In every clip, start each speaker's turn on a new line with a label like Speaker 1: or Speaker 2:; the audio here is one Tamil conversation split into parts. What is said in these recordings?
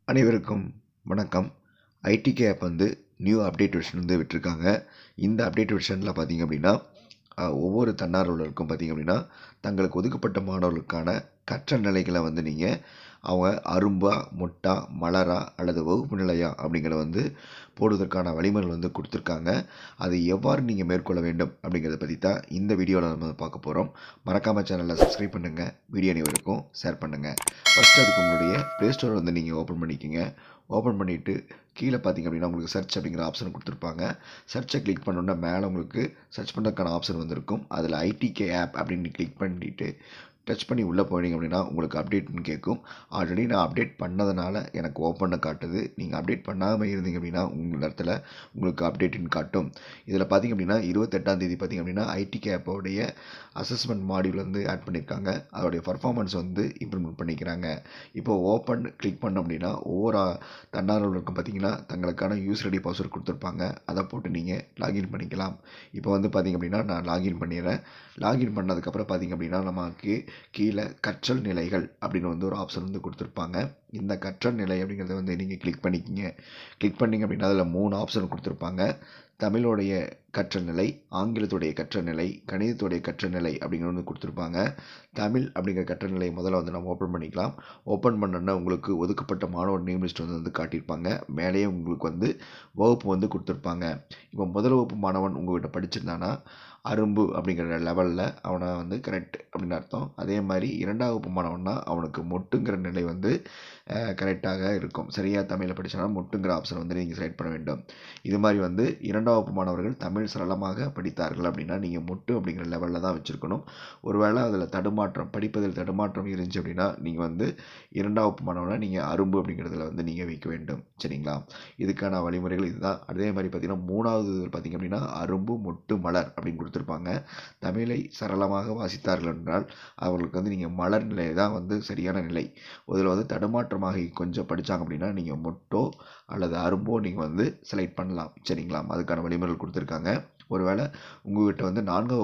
Speaker 1: அனைவருக்கும் வணக்கம். ஐடிகே ஆப் வந்து நியூ அப்டேட் வெர்ஷன் வந்து விட்டுருக்காங்க. இந்த அப்டேட் வெர்ஷனில் பார்த்தீங்க அப்படின்னா ஒவ்வொரு தன்னார்வலருக்கும் பார்த்தீங்க அப்படின்னா தங்களுக்கு ஒதுக்கப்பட்ட மாணவர்களுக்கான கற்றல் நிலைகளை வந்து நீங்கள் அவங்க அரும்பா, மொட்டா, மலரா அல்லது வகுப்பு நிலையா அப்படிங்கிறத வந்து போடுவதற்கான வழிமுறைகள் வந்து கொடுத்துருக்காங்க. அதை எவ்வாறு நீங்கள் மேற்கொள்ள வேண்டும் அப்படிங்கிறத பற்றி தான் இந்த வீடியோவில் நம்ம பார்க்க போகிறோம். மறக்காமல் சேனலில் சப்ஸ்கிரைப் பண்ணுங்கள், வீடியோ அனைவருக்கும் ஷேர் பண்ணுங்கள். ஃபஸ்ட்டு அதுக்கு உங்களுடைய ப்ளே ஸ்டோர் வந்து நீங்கள் ஓப்பன் பண்ணிக்கோங்க. ஓப்பன் பண்ணிவிட்டு கீழே பார்த்தீங்க அப்படின்னா உங்களுக்கு சர்ச் அப்படிங்கிற ஆப்ஷன் கொடுத்துருப்பாங்க. சர்ச்சை கிளிக் பண்ணோன்னா மேலே உங்களுக்கு சர்ச் பண்ணுறதுக்கான ஆப்ஷன் வந்துருக்கும். அதில் ஐடிகே ஆப் அப்படின்னு கிளிக் பண்ணிவிட்டு டச் பண்ணி உள்ளே போனீங்க அப்படின்னா உங்களுக்கு அப்டேட்னு கேட்கும். ஆல்ரெடி நான் அப்டேட் பண்ணதுனால எனக்கு ஓப்பனை காட்டுது. நீங்கள் அப்டேட் பண்ணாமல் இருந்தீங்க அப்படின்னா உங்கள் இடத்துல உங்களுக்கு அப்டேட்னு காட்டும். இதில் பார்த்தீங்க அப்படின்னா 28ஆம் தேதி பார்த்தீங்க அப்படின்னா ஐடிகே ஆப்போடைய அசஸ்மெண்ட் மாடியூல் வந்து ஆட் பண்ணியிருக்காங்க. அதோடைய பர்ஃபார்மன்ஸ் வந்து இம்ப்ரூவ்மெண்ட் பண்ணிக்கிறாங்க. இப்போ ஓப்பன் கிளிக் பண்ணோம் அப்படின்னா ஒவ்வொரு தன்னார்வலருக்கும் பார்த்தீங்கன்னா தங்களுக்கான யூசர் ஐடி பாஸ்வேர்ட் கொடுத்துருப்பாங்க. அதை போட்டு நீங்கள் லாகின் பண்ணிக்கலாம். இப்போ வந்து பார்த்தீங்க அப்படின்னா நான் லாகின் பண்ணிடுறேன். லாகின் பண்ணதுக்கப்புறம் பார்த்தீங்க அப்படின்னா நமக்கு கீழே கற்றல் நிலைகள் அப்படின்னு வந்து ஒரு ஆப்ஷன் வந்து கொடுத்துருப்பாங்க. இந்த கற்றல் நிலை அப்படிங்கிறத வந்து நீங்கள் கிளிக் பண்ணிக்கிங்க. கிளிக் பண்ணிங்க அப்படின்னா அதில் 3 ஆப்ஷன் கொடுத்துருப்பாங்க. தமிழோடைய கற்றல் நிலை, ஆங்கிலத்துடைய கற்றல் நிலை, கணிதத்துடைய கற்றல் நிலை அப்படிங்கிறது வந்து கொடுத்துருப்பாங்க. தமிழ் அப்படிங்கிற கற்றல் நிலையை முதல்ல வந்து நம்ம ஓப்பன் பண்ணிக்கலாம். ஓப்பன் பண்ணோன்னா உங்களுக்கு ஒதுக்கப்பட்ட மாணவர் நேம் லிஸ்ட் வந்து காட்டியிருப்பாங்க. மேலேயே உங்களுக்கு வந்து வகுப்பு வந்து கொடுத்துருப்பாங்க. இப்போ முதல் வகுப்பு மாணவன் உங்கள்கிட்ட படிச்சிருந்தானா அரும்பு அப்படிங்கிற லெவலில் அவனை வந்து கரெக்ட் அப்படின்னு அர்த்தம். அதே மாதிரி 2ஆம் வகுப்பு மாணவன்னா அவனுக்கு மொட்டுங்கிற நிலை வந்து கரெக்டாக இருக்கும். சரியாக தமிழில் படித்தனா மொட்டுங்கிற ஆப்ஷன் வந்து நீங்கள் செலக்ட் பண்ண வேண்டும். இது மாதிரி வந்து 2ஆம் வகுப்பு மாணவர்கள் தமிழ் சரளமாக படித்தார்கள் அப்படின்னா நீங்கள் மொட்டு அப்படிங்கிற லெவலில் தான் வச்சுருக்கணும். ஒருவேளை அதில் தடுமாற்றம், படிப்பதில் தடுமாற்றம் இருந்துச்சு அப்படின்னா நீங்கள் வந்து 2ஆம் வகுப்பு மாணவனை நீங்கள் அரும்பு அப்படிங்கிறதுல வந்து நீங்கள் வைக்க வேண்டும். சரிங்களா? இதுக்கான வழிமுறைகள் இதுதான். அதே மாதிரி பார்த்தீங்கன்னா 3வது பார்த்தீங்க அப்படின்னா அரும்பு, மொட்டு, மலர் அப்படின்னு கொடுத்துருப்பாங்க. தமிழை சரளமாக வாசித்தார்கள் என்றால் அவர்களுக்கு வந்து நீங்கள் மலர் நிலை தான் வந்து சரியான நிலை. இதில் வந்து தடுமாற்றமாக கொஞ்சம் படித்தாங்க அப்படின்னா நீங்கள் மொட்டோ அல்லது அரும்போ நீங்கள் வந்து செலக்ட் பண்ணலாம். சரிங்களா? அதுக்கான வழிமுறைகள் கொடுத்துருக்காங்க. ஒருவேளை உங்கள்கிட்ட வந்து 4ஆம்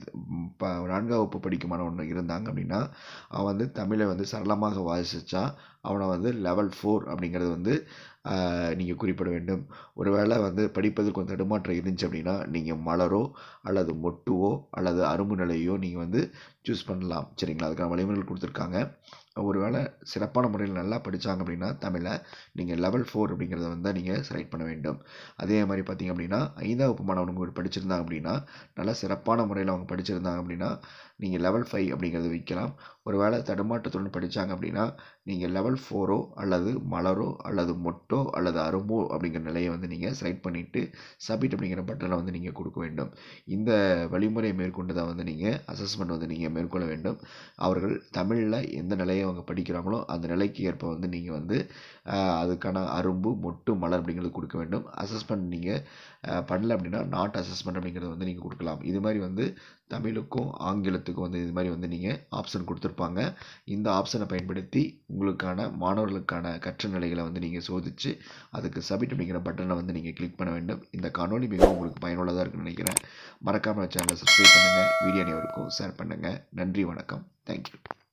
Speaker 1: வகுப்பு படிக்கும் மாணவன் இருந்தாங்க அப்படின்னா அவன் வந்து தமிழை வந்து சரளமாக வாசித்தா அவனை வந்து லெவல் 4 அப்படிங்கிறது வந்து நீங்கள் குறிப்பிட வேண்டும். ஒருவேளை வந்து படிப்பதில் கொஞ்சம் தடுமாற்றம் இருந்துச்சு அப்படின்னா நீங்கள் மலரோ அல்லது மொட்டுவோ அல்லது அரும்பு நிலையோ நீங்கள் வந்து சூஸ் பண்ணலாம். சரிங்களா? அதுக்கான வழிமுறைகள் கொடுத்துருக்காங்க. ஒருவேளை சிறப்பான முறையில் நல்லா படித்தாங்க அப்படின்னா தமிழை நீங்கள் லெவல் 4 அப்படிங்கிறத வந்து நீங்கள் செலக்ட் பண்ண வேண்டும். அதே மாதிரி பார்த்தீங்க அப்படின்னா 5ஆம் வகுப்பு மாணவனுக்கு படிச்சிருந்தாங்க அப்படின்னா நல்லா சிறப்பான முறையில் அவங்க படிச்சிருந்தாங்க அப்படின்னா நீங்கள் லெவல் 5 அப்படிங்கிறத வைக்கலாம். ஒருவேளை தடுமாற்றத்துடன் படித்தாங்க அப்படின்னா நீங்கள் லெவல் 4ஓ அல்லது மலரோ அல்லது மொட்டோ அல்லது அரும்போ அப்படிங்கிற நிலையை வந்து நீங்கள் செலக்ட் பண்ணிவிட்டு சப்மிட் அப்படிங்கிற பட்டனை வந்து நீங்கள் கொடுக்க வேண்டும். இந்த வழிமுறையை மேற்கொண்டு தான் வந்து நீங்கள் அசஸ்மெண்ட் வந்து நீங்கள் மேற்கொள்ள வேண்டும். அவர்கள் தமிழில் எந்த நிலையை அவங்க படிக்கிறாங்களோ அந்த நிலைக்கு ஏற்ப வந்து நீங்கள் வந்து அதுக்கான அரும்பு, மொட்டு, மலர் அப்படிங்கிறது கொடுக்க வேண்டும். அசஸ்மெண்ட் நீங்கள் பண்ணல அப்படின்னா நாட் அசஸ்மெண்ட் அப்படிங்கிறத வந்து நீங்கள் கொடுக்கலாம். இது மாதிரி வந்து தமிழுக்கும் ஆங்கிலத்துக்கும் வந்து இது மாதிரி வந்து நீங்கள் ஆப்ஷன் கொடுத்துருப்பாங்க. இந்த ஆப்ஷனை பயன்படுத்தி உங்களுக்கான மாணவர்களுக்கான கற்றல் நிலைகளை வந்து நீங்கள் சோதித்து அதுக்கு சப்மிட் அப்படிங்கிற பட்டனை வந்து நீங்கள் கிளிக் பண்ண வேண்டும். இந்த காணொலி மிகவும் உங்களுக்கு பயனுள்ளதாக இருக்குன்னு நினைக்கிறேன். மறக்காமல் சேனலை சப்ஸ்கிரைப் பண்ணுங்கள், வீடியோ அனைவருக்கும் ஷேர் பண்ணுங்கள். நன்றி, வணக்கம். தேங்க்யூ.